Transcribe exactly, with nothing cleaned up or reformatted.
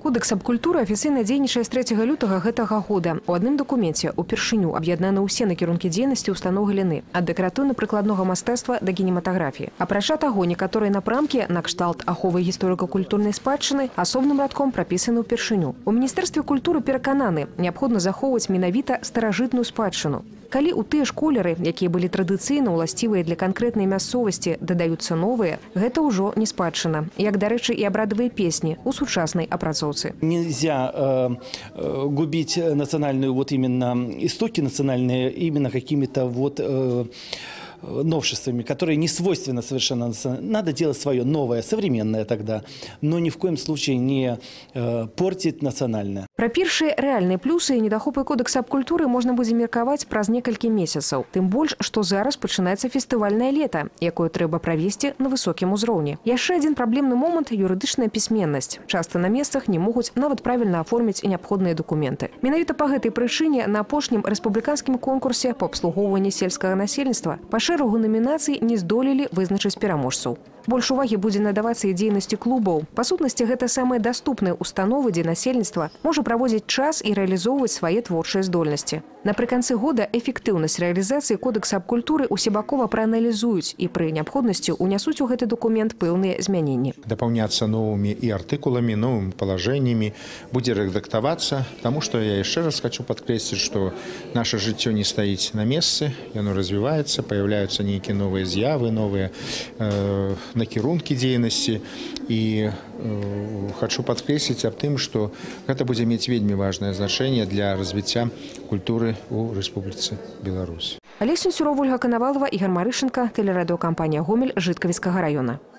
Кодекс аб культуры афіцыйна дзейнічае з трэцяга лютага гэтага года. У адным дакуменце упершыню аб'яднаны ўсе накірункі дзейнасці устаноў галіны ад дэкаратыўна-прыкладнога мастацтва да кінематаграфіі. Апрача таго, некаторыя напрамкі на кшталт аховы гісторыка-культурнай спадчыны асобным радком прапісаны ўпершыню. У міністэрстве культуры перакананы, неабходна захоўваць менавіта старажытную спадчыну. Калі ў тыя ж колеры, якія былі традыцыйна ўласцівыя для канкрэтнай мясцовасці, дадаюцца новыя, гэта ўжо не спадчына. Як, дарэчы, і абрадавыя песні ў сучаснай апрацоўцы. Нельзя э, губить национальную, вот именно истоки национальные, именно какими-то вот э, новшествами, которые не свойственны совершенно. Надо делать свое новое, современное тогда, но ни в коем случае не э, портить национальное. Пра першыя рэальныя плюсы і недахопы кодекса аб культуры можна будзе меркаваць праз некалькі месяцаў. Тым больш, што зараз пачынаецца фестывальнае лета, якое трэба правесці на высокім узроўні. Яшчэ адзін праблемны момант – юрыдычная пісьменнасць. Часта на месцах не могуць нават правільна аформіць неабходныя дакументы. Менавіта па гэтай прычыне на апошнім рэспубліканскім конкурсе па абслугоўванні сельскага насельніцтва па шэрагу намінацый не здолелі вызначыць пераможцаў. Больш увагі будзе надавацца і дзейнасці клубаў. Па сутнасці, гэта самыя даступныя установы, дзе насельніцтва можа праводзіць час і рэалізоўваць свае творчыя здольнасці. Напрыканцы года эфектыўнасць рэалізацыі кодекса аб культуры усебакова прааналізуюць і пры неабходнасці унясуць у гэты документ пэўныя змяненні. Дапаўняцца новымі і артыкуламі, новымі палажэннямі, будзе рэдактавацца, таму што я яшчэ раз хочу падкрэсліць, што наша жыццё не стаіць на месцы, яно развіваецца, паяўляюцца нейкія новыя з'явы, новыя э, накірункі дзейнасці. І э, хочу падкрэсліць аб тым, што гэта будзе мець вельмі важнае значэнне для развіцця культуры у Рэспубліцы Беларусь. Алеся Сюрова, Ольга Канавалова, Ігор Марышенко, тэлерадыёкампанія «Гомель», Жыткавіцкага района.